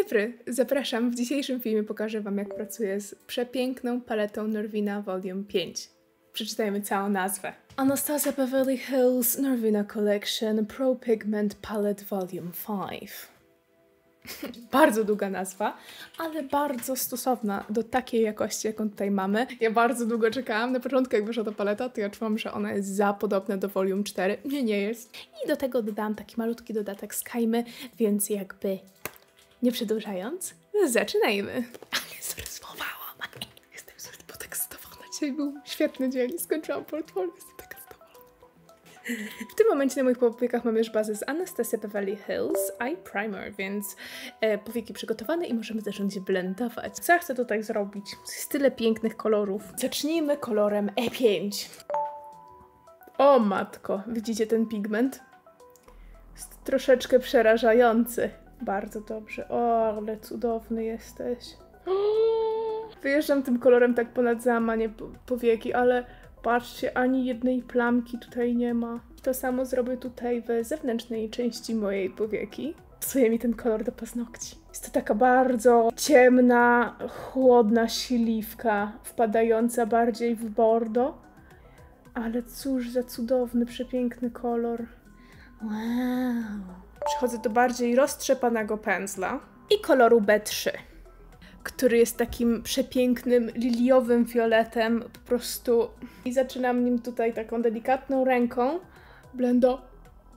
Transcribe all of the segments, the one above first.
dobry, zapraszam. W dzisiejszym filmie pokażę Wam, jak pracuję z przepiękną paletą Norvina Volume 5. Przeczytajmy całą nazwę. Anastasia Beverly Hills Norvina Collection Pro Pigment Palette Volume 5. Bardzo długa nazwa, ale bardzo stosowna do takiej jakości, jaką tutaj mamy. Ja bardzo długo czekałam. Na początku, jak wyszła ta paleta, to ja czułam, że ona jest za podobna do Volume 4. Nie jest. I do tego dodałam taki malutki dodatek z Kajmy, więc jakby nie przedłużając, zaczynajmy. Ale zrysowałam. Jestem podekscytowana. Dzisiaj był świetny dzień. Skończyłam portfolio. Jestem taka zadowolona. W tym momencie na moich powiekach mam już bazę z Anastasia Beverly Hills Eye Primer, więc powieki przygotowane i możemy zacząć blendować. Co ja chcę tutaj zrobić? Jest tyle pięknych kolorów. Zacznijmy kolorem E5. O matko, widzicie ten pigment? Jest troszeczkę przerażający. Bardzo dobrze. O, ale cudowny jesteś. Wyjeżdżam tym kolorem tak ponad załamanie powieki, ale patrzcie, ani jednej plamki tutaj nie ma. To samo zrobię tutaj w zewnętrznej części mojej powieki. Pasuje mi ten kolor do paznokci. Jest to taka bardzo ciemna, chłodna śliwka, wpadająca bardziej w bordo. Ale cóż za cudowny, przepiękny kolor. Wow. Przechodzę do bardziej roztrzepanego pędzla i koloru B3, który jest takim przepięknym, liliowym fioletem, po prostu. I zaczynam nim tutaj taką delikatną ręką blendować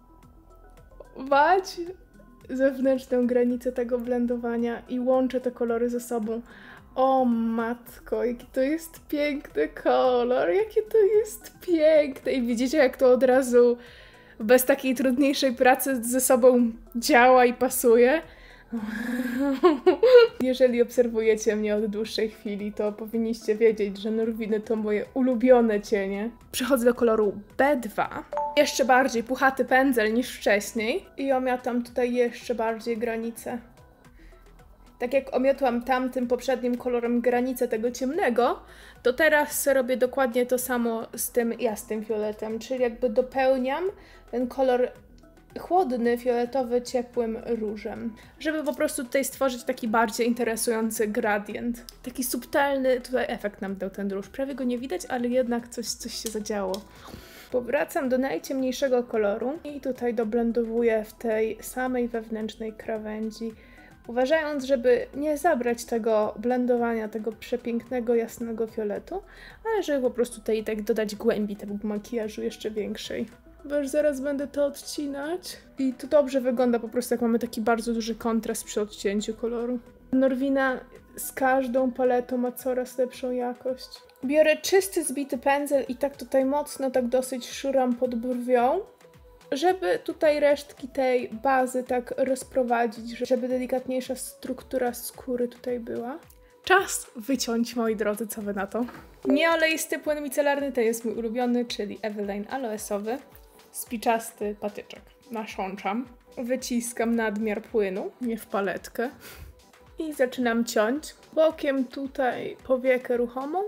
zewnętrzną granicę tego blendowania i łączę te kolory ze sobą. O matko, jaki to jest piękny kolor, jakie to jest piękne. I widzicie, jak to od razu bez takiej trudniejszej pracy ze sobą działa i pasuje. Jeżeli obserwujecie mnie od dłuższej chwili, to powinniście wiedzieć, że Norwiny to moje ulubione cienie. Przechodzę do koloru B2. Jeszcze bardziej puchaty pędzel niż wcześniej. I omiatam tutaj jeszcze bardziej granicę. Tak jak omiotłam tamtym poprzednim kolorem granicę tego ciemnego, to teraz robię dokładnie to samo z tym jasnym fioletem, czyli jakby dopełniam ten kolor chłodny, fioletowy, ciepłym różem, żeby po prostu tutaj stworzyć taki bardziej interesujący gradient. Taki subtelny tutaj efekt nam dał ten róż. Prawie go nie widać, ale jednak coś się zadziało. Powracam do najciemniejszego koloru i tutaj doblendowuję w tej samej wewnętrznej krawędzi, uważając, żeby nie zabrać tego blendowania, tego przepięknego, jasnego fioletu, ale żeby po prostu tutaj tak dodać głębi tego makijażu jeszcze większej. Bo już zaraz będę to odcinać i to dobrze wygląda po prostu, jak mamy taki bardzo duży kontrast przy odcięciu koloru. Norvina z każdą paletą ma coraz lepszą jakość. Biorę czysty, zbity pędzel i tak tutaj mocno, tak dosyć szuram pod brwią, żeby tutaj resztki tej bazy tak rozprowadzić, żeby delikatniejsza struktura skóry tutaj była. Czas wyciąć, moi drodzy, co wy na to? Nieoleisty płyn micelarny to jest mój ulubiony, czyli Eveline aloesowy. Spiczasty patyczek. Nasączam. Wyciskam nadmiar płynu, nie w paletkę. I zaczynam ciąć. Bokiem tutaj powiekę ruchomą,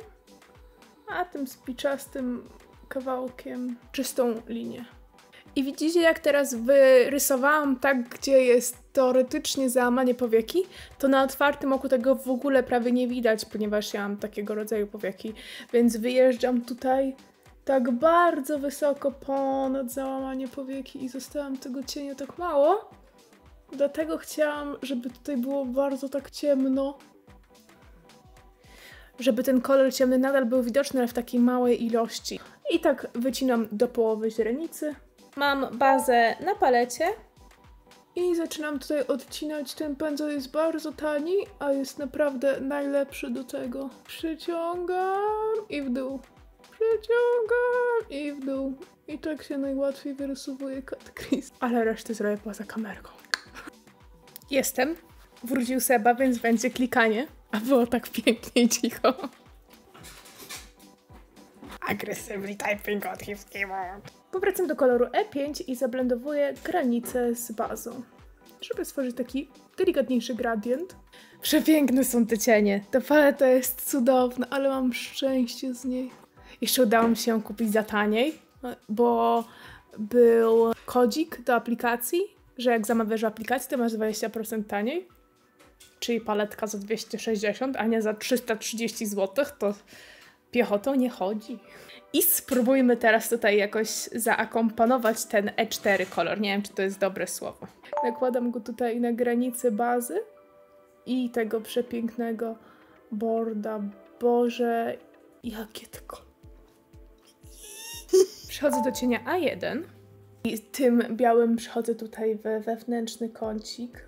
a tym spiczastym kawałkiem czystą linię. I widzicie, jak teraz wyrysowałam tak, gdzie jest teoretycznie załamanie powieki, to na otwartym oku tego w ogóle prawie nie widać, ponieważ ja mam takiego rodzaju powieki, więc wyjeżdżam tutaj tak bardzo wysoko ponad załamanie powieki i zostałam tego cienia tak mało. Dlatego chciałam, żeby tutaj było bardzo tak ciemno, żeby ten kolor ciemny nadal był widoczny, ale w takiej małej ilości. I tak wycinam do połowy źrenicy. Mam bazę na palecie i zaczynam tutaj odcinać. Ten pędzel jest bardzo tani, a jest naprawdę najlepszy do tego. Przyciągam i w dół. Przyciągam i w dół. I tak się najłatwiej wyrysowuje cut crease. Ale resztę zrobię poza kamerką. Jestem. Wrócił Seba, więc będzie klikanie. A było tak pięknie i cicho. Aggressively typing on his keyboard. Powracam do koloru E5 i zablendowuję granicę z bazą, żeby stworzyć taki delikatniejszy gradient. Przepiękne są te cienie. Ta paleta jest cudowna, ale mam szczęście z niej. Jeszcze udało mi się ją kupić za taniej, bo był kodzik do aplikacji, że jak zamawiasz aplikację, to masz 20% taniej. czyli paletka za 260, a nie za 330 zł, to piechotą nie chodzi. I spróbujmy teraz tutaj jakoś zaakomponować ten E4 kolor. Nie wiem, czy to jest dobre słowo. Nakładam go tutaj na granicę bazy i tego przepięknego borda. Boże, jakie tylko. Przechodzę do cienia A1 i tym białym przechodzę tutaj we wewnętrzny kącik.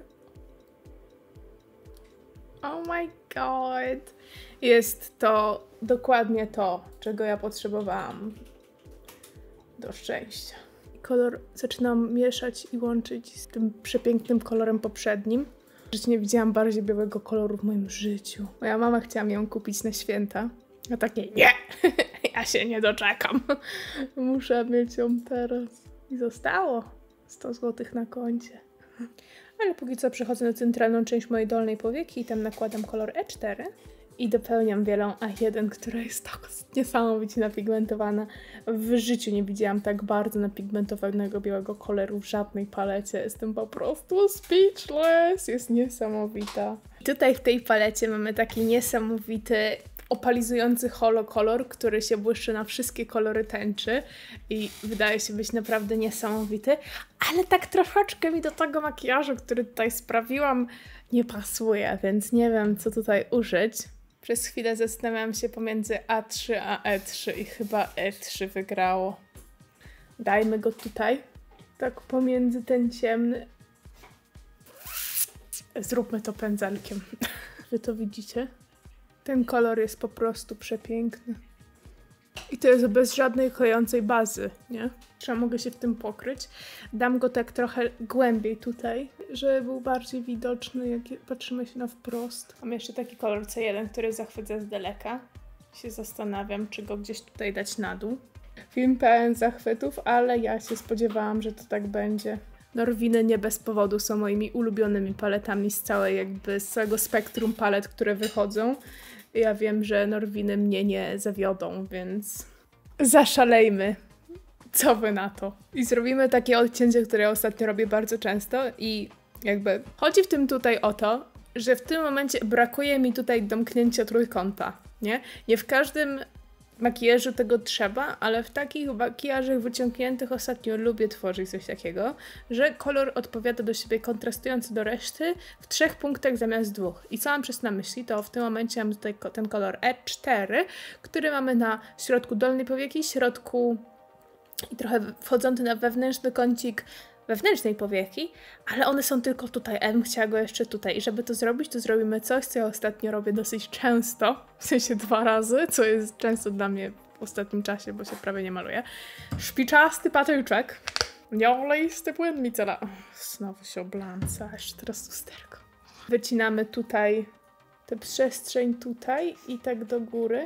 Oh my god. Jest to dokładnie to, czego ja potrzebowałam do szczęścia. Kolor zaczynam mieszać i łączyć z tym przepięknym kolorem poprzednim. W życiu nie widziałam bardziej białego koloru w moim życiu. Moja mama chciała mi ją kupić na święta. A takie nie, ja się nie doczekam. Muszę mieć ją teraz. I zostało 100 zł na koncie. Ale póki co przechodzę na centralną część mojej dolnej powieki i tam nakładam kolor E4 i dopełniam wielą A1, która jest tak niesamowicie napigmentowana. W życiu nie widziałam tak bardzo napigmentowanego białego koloru w żadnej palecie. Jestem po prostu speechless. Jest niesamowita. Tutaj w tej palecie mamy taki niesamowity opalizujący holokolor, który się błyszczy na wszystkie kolory tęczy i wydaje się być naprawdę niesamowity, ale tak troszeczkę mi do tego makijażu, który tutaj sprawiłam, nie pasuje, więc nie wiem, co tutaj użyć. Przez chwilę zastanawiałam się pomiędzy A3 a E3 i chyba E3 wygrało. Dajmy go tutaj, tak pomiędzy ten ciemny. Zróbmy to pędzelkiem. Wy to widzicie? Ten kolor jest po prostu przepiękny. I to jest bez żadnej klejącej bazy, nie? Trzeba mogę się w tym pokryć. Dam go tak trochę głębiej tutaj, żeby był bardziej widoczny, jak patrzymy się na wprost. Mam jeszcze taki kolor C1, który zachwyca z daleka. Się zastanawiam, czy go gdzieś tutaj dać na dół. Film pełen zachwytów, ale ja się spodziewałam, że to tak będzie. Norwiny nie bez powodu są moimi ulubionymi paletami z całego spektrum palet, które wychodzą. Ja wiem, że Norwiny mnie nie zawiodą, więc zaszalejmy. Co wy na to? I zrobimy takie odcięcie, które ja ostatnio robię bardzo często i jakby chodzi w tym tutaj o to, że w tym momencie brakuje mi tutaj domknięcia trójkąta, nie? Nie w każdym makijażu tego trzeba, ale w takich makijażach wyciągniętych ostatnio lubię tworzyć coś takiego, że kolor odpowiada do siebie kontrastujący do reszty w 3 punktach zamiast 2. I co mam przez na myśli, to w tym momencie mam tutaj ten kolor E4, który mamy na środku dolnej powieki, środku i trochę wchodzący na wewnętrzny kącik wewnętrznej powieki, ale one są tylko tutaj, a ja bym chciała go jeszcze tutaj. I żeby to zrobić, to zrobimy coś, co ja ostatnio robię dosyć często, w sensie 2 razy, co jest często dla mnie w ostatnim czasie, bo się prawie nie maluję. Szpiczasty patyczek, nieolejsty płyn micela. Znowu się oblanca, jeszcze teraz lusterko. Wycinamy tutaj tę przestrzeń tutaj i tak do góry.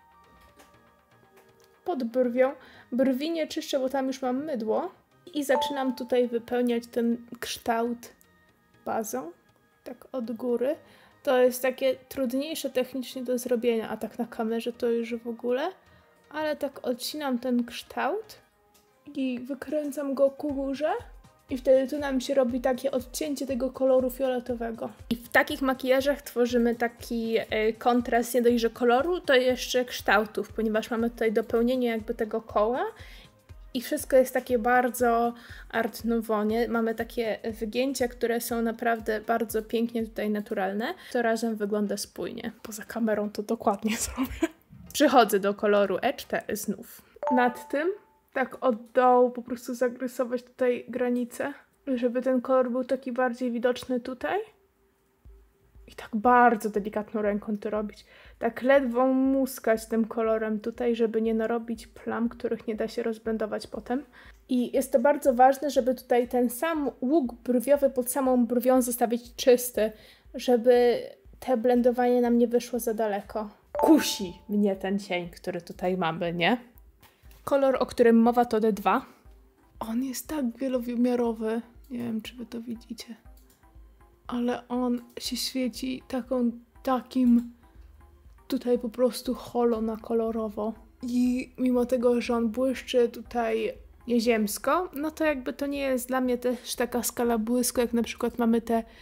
Pod brwią. Brwi nie czyszczę, bo tam już mam mydło. I zaczynam tutaj wypełniać ten kształt bazą, tak od góry. To jest takie trudniejsze technicznie do zrobienia, a tak na kamerze to już w ogóle. Ale tak odcinam ten kształt i wykręcam go ku górze. I wtedy tu nam się robi takie odcięcie tego koloru fioletowego. I w takich makijażach tworzymy taki kontrast nie dość, że koloru, to jeszcze kształtów, ponieważ mamy tutaj dopełnienie jakby tego koła. I wszystko jest takie bardzo art nouveau, nie? Mamy takie wygięcia, które są naprawdę bardzo pięknie tutaj naturalne. To razem wygląda spójnie. Poza kamerą to dokładnie zrobię. Przychodzę do koloru E4 znów. Nad tym tak od dołu po prostu zagrysować tutaj granicę, żeby ten kolor był taki bardziej widoczny tutaj. I tak bardzo delikatną ręką to robić. Tak ledwo muskać tym kolorem tutaj, żeby nie narobić plam, których nie da się rozblendować potem. I jest to bardzo ważne, żeby tutaj ten sam łuk brwiowy pod samą brwią zostawić czysty, żeby te blendowanie nam nie wyszło za daleko. Kusi mnie ten cień, który tutaj mamy, nie? Kolor, o którym mowa, to D2. On jest tak wielowymiarowy. Nie wiem, czy wy to widzicie. Ale on się świeci takim tutaj po prostu holo na kolorowo. I mimo tego, że on błyszczy tutaj nieziemsko, no to jakby to nie jest dla mnie też taka skala błysku, jak na przykład mamy te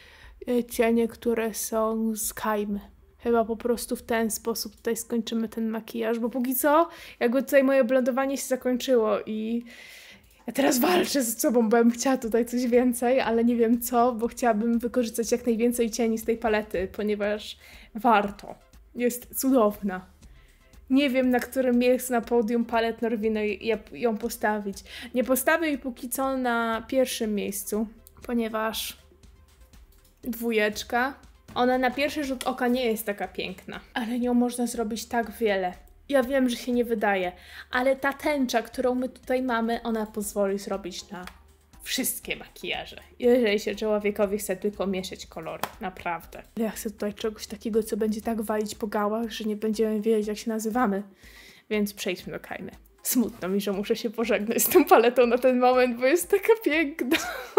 cienie, które są z Kajmy. Chyba po prostu w ten sposób tutaj skończymy ten makijaż, bo póki co jakby tutaj moje blendowanie się zakończyło i ja teraz walczę z sobą, bo bym chciała tutaj coś więcej, ale nie wiem co, bo chciałabym wykorzystać jak najwięcej cieni z tej palety, ponieważ warto. Jest cudowna. Nie wiem, na którym miejscu na podium palet Norwiny ją postawić. Nie postawię jej póki co na pierwszym miejscu, ponieważ 2. Ona na pierwszy rzut oka nie jest taka piękna, ale nią można zrobić tak wiele. Ja wiem, że się nie wydaje, ale ta tęcza, którą my tutaj mamy, ona pozwoli zrobić na wszystkie makijaże. Jeżeli się człowiekowi chce tylko mieszać kolory, naprawdę. Ja chcę tutaj czegoś takiego, co będzie tak walić po gałach, że nie będziemy wiedzieć, jak się nazywamy. Więc przejdźmy do Kajmy. Smutno mi, że muszę się pożegnać z tą paletą na ten moment, bo jest taka piękna.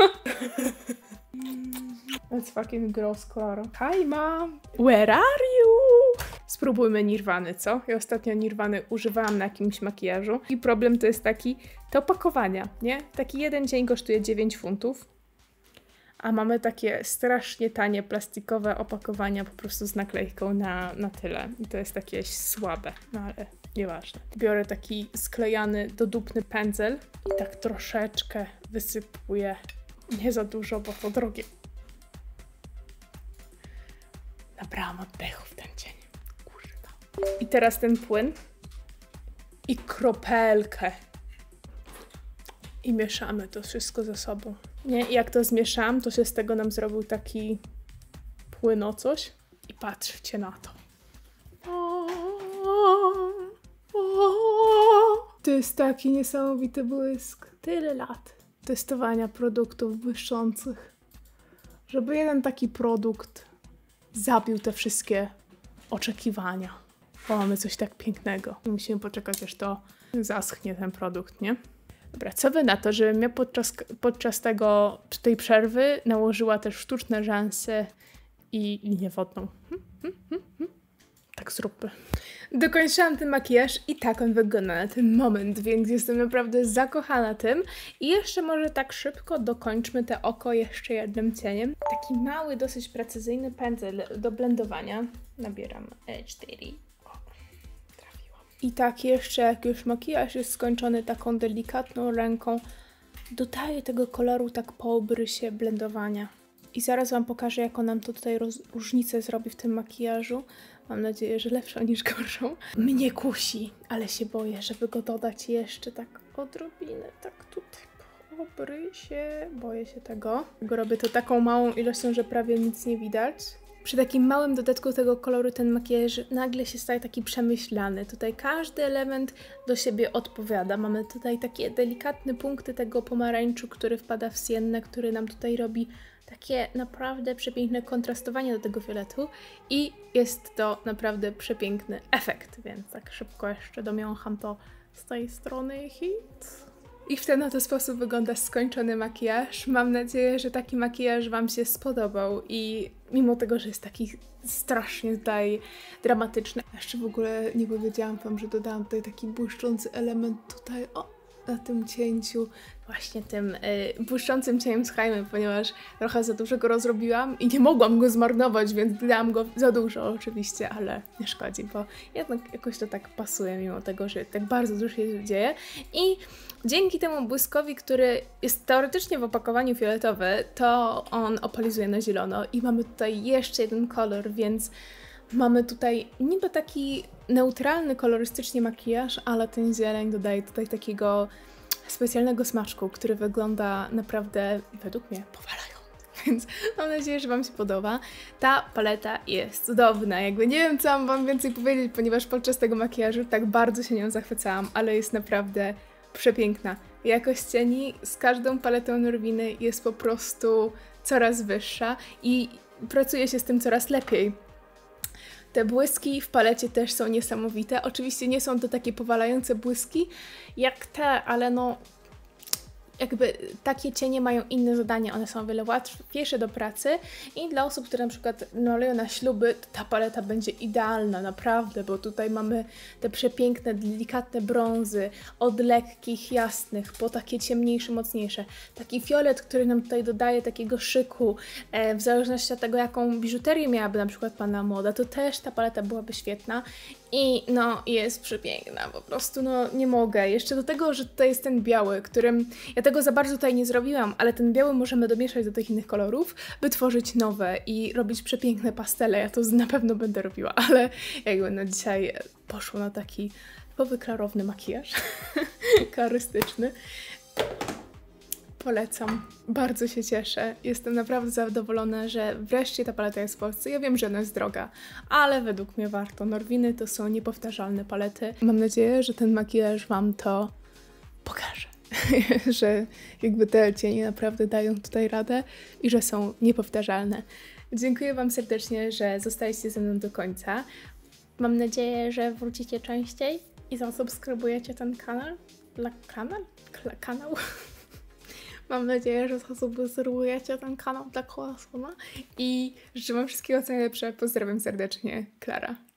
Let's fucking gross, Clara. Kajma! Where are you? Spróbujmy Nirwany, co? Ja ostatnio Nirwany używałam na jakimś makijażu i problem to jest taki, te opakowania, nie? Taki jeden cień kosztuje 9 funtów, a mamy takie strasznie tanie plastikowe opakowania po prostu z naklejką na tyle. I to jest takie słabe, no ale nieważne. Biorę taki sklejany, dodupny pędzel i tak troszeczkę wysypuję. Nie za dużo, bo to drogie. Nabrałam oddechu w ten cień. Kurwa. I teraz ten płyn. I kropelkę. I mieszamy to wszystko ze sobą. Nie? I jak to zmieszam, to się z tego nam zrobił taki płyno coś. I patrzcie na to. To jest taki niesamowity błysk. Tyle lat testowania produktów błyszczących, żeby jeden taki produkt zabił te wszystkie oczekiwania. Bo mamy coś tak pięknego. Musimy poczekać, aż to zaschnie ten produkt, nie? Dobra, co wy na to, żebym ja podczas tej przerwy nałożyła też sztuczne rzęsy i linię wodną. Tak zróbmy. Dokończyłam ten makijaż i tak on wygląda na ten moment, więc jestem naprawdę zakochana tym. I jeszcze może tak szybko dokończmy te oko jeszcze jednym cieniem. Taki mały, dosyć precyzyjny pędzel do blendowania. Nabieram 4. O, trafiłam. I tak jeszcze, jak już makijaż jest skończony taką delikatną ręką, dodaję tego koloru tak po obrysie blendowania. I zaraz wam pokażę, jaką nam to tutaj różnicę zrobi w tym makijażu. Mam nadzieję, że lepszą niż gorszą. Mnie kusi, ale się boję, żeby go dodać jeszcze tak odrobinę, tak tutaj po obrysie. Boję się tego. Robię to taką małą ilością, że prawie nic nie widać. Przy takim małym dodatku tego koloru ten makijaż nagle się staje taki przemyślany. Tutaj każdy element do siebie odpowiada. Mamy tutaj takie delikatne punkty tego pomarańczu, który wpada w siennę, który nam tutaj robi takie naprawdę przepiękne kontrastowanie do tego fioletu i jest to naprawdę przepiękny efekt, więc tak szybko jeszcze domiącham to z tej strony hit. I w ten oto sposób wygląda skończony makijaż. Mam nadzieję, że taki makijaż wam się spodobał i mimo tego, że jest taki strasznie tutaj dramatyczny. Jeszcze w ogóle nie powiedziałam wam, że dodałam tutaj taki błyszczący element tutaj, na tym cięciu, właśnie tym błyszczącym cieniem z Kajmy, ponieważ trochę za dużo go rozrobiłam i nie mogłam go zmarnować, więc dodałam go za dużo oczywiście, ale nie szkodzi, bo jednak jakoś to tak pasuje, mimo tego, że tak bardzo dużo się dzieje. I dzięki temu błyskowi, który jest teoretycznie w opakowaniu fioletowy, to on opalizuje na zielono i mamy tutaj jeszcze jeden kolor, więc mamy tutaj niby taki neutralny kolorystycznie makijaż, ale ten zieleń dodaje tutaj takiego specjalnego smaczku, który wygląda naprawdę, według mnie, powalająco. Więc mam nadzieję, że wam się podoba. Ta paleta jest cudowna. Jakby nie wiem, co mam wam więcej powiedzieć, ponieważ podczas tego makijażu tak bardzo się nią zachwycałam, ale jest naprawdę przepiękna. Jakość cieni z każdą paletą Norwiny jest po prostu coraz wyższa i pracuje się z tym coraz lepiej. Te błyski w palecie też są niesamowite. Oczywiście nie są to takie powalające błyski jak te, ale no jakby takie cienie mają inne zadania, one są o wiele łatwiejsze do pracy i dla osób, które na przykład malują na śluby, to ta paleta będzie idealna, naprawdę, bo tutaj mamy te przepiękne, delikatne brązy, od lekkich, jasnych, po takie ciemniejsze, mocniejsze. Taki fiolet, który nam tutaj dodaje takiego szyku, w zależności od tego, jaką biżuterię miałaby na przykład Pana moda, to też ta paleta byłaby świetna. I no, jest przepiękna, po prostu no nie mogę. Jeszcze do tego, że tutaj jest ten biały, którym ja tego za bardzo tutaj nie zrobiłam, ale ten biały możemy domieszać do tych innych kolorów, by tworzyć nowe i robić przepiękne pastele. Ja to na pewno będę robiła, ale jakby no dzisiaj poszło na taki typowy klarowny makijaż, kolorystyczny. Polecam. Bardzo się cieszę. Jestem naprawdę zadowolona, że wreszcie ta paleta jest w Polsce. Ja wiem, że ona jest droga, ale według mnie warto. Norwiny to są niepowtarzalne palety. Mam nadzieję, że ten makijaż Wam to pokaże. Że jakby te cienie naprawdę dają tutaj radę i że są niepowtarzalne. Dziękuję Wam serdecznie, że zostaliście ze mną do końca. Mam nadzieję, że wrócicie częściej i zasubskrybujecie ten kanał. Kanał? Mam nadzieję, że zasubskrybujecie ten kanał dla Kolasona i życzę Wam wszystkiego co najlepsze. Pozdrawiam serdecznie, Klara.